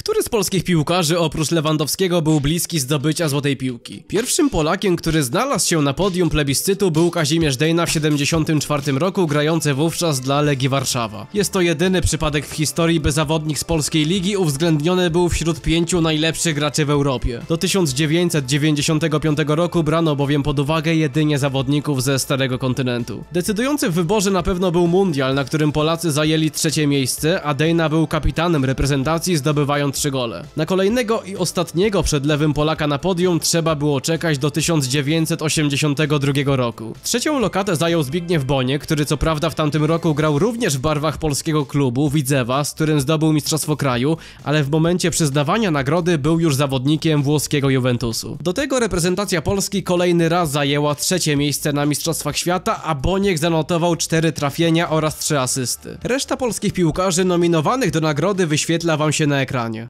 Który z polskich piłkarzy oprócz Lewandowskiego był bliski zdobycia złotej piłki? Pierwszym Polakiem, który znalazł się na podium plebiscytu, był Kazimierz Dejna w 1974 roku, grający wówczas dla Legii Warszawa. Jest to jedyny przypadek w historii, by zawodnik z polskiej ligi uwzględniony był wśród 5 najlepszych graczy w Europie. Do 1995 roku brano bowiem pod uwagę jedynie zawodników ze Starego Kontynentu. Decydujący w wyborze na pewno był mundial, na którym Polacy zajęli 3. miejsce, a Dejna był kapitanem reprezentacji, zdobywając 3 gole. Na kolejnego i ostatniego przed lewym Polaka na podium trzeba było czekać do 1982 roku. 3. lokatę zajął Zbigniew Boniek, który co prawda w tamtym roku grał również w barwach polskiego klubu Widzewa, z którym zdobył mistrzostwo kraju, ale w momencie przyznawania nagrody był już zawodnikiem włoskiego Juventusu. Do tego reprezentacja Polski kolejny raz zajęła 3. miejsce na mistrzostwach świata, a Boniek zanotował 4 trafienia oraz 3 asysty. Reszta polskich piłkarzy nominowanych do nagrody wyświetla wam się na ekranie.